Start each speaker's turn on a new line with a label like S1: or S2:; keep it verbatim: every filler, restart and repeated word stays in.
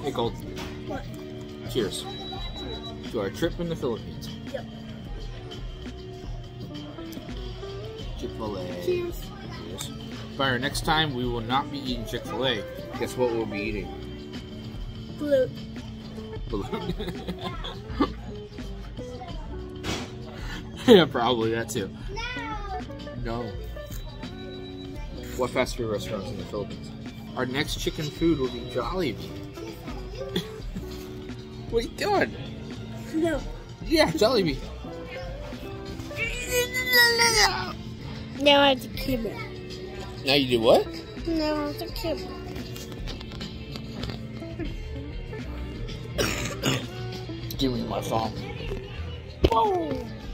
S1: Nicole,
S2: What?
S1: cheers to our trip in the Philippines.
S2: Yep.
S1: Chick-fil-A.
S2: Cheers.
S1: Cheers. Byron, next time we will not be eating Chick-fil-A. Guess what we'll be eating?
S2: Blue.
S1: Balloon. Yeah, probably that too. No. What fast food restaurants in the Philippines? Our next chicken food will be Jollibee. What are you doing?
S2: No.
S1: Yeah, Jollibee.
S2: Now I have to keep it.
S1: Now you do what?
S2: Now I have to keep it.
S1: Give me my phone.
S2: Oh.